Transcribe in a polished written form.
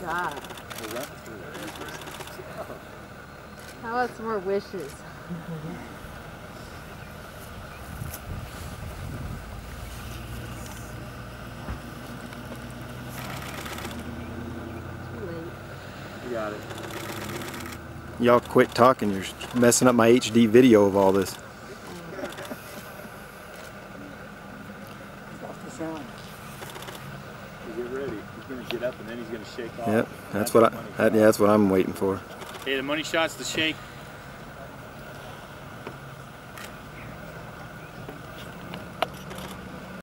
God. How about some more wishes? You got it. Y'all quit talking, you're messing up my HD video of all this. Off the sound. You get ready. He's going to get up and then he's going to shake off. Yep, that's what I'm waiting for. Okay, the money shot's the shake.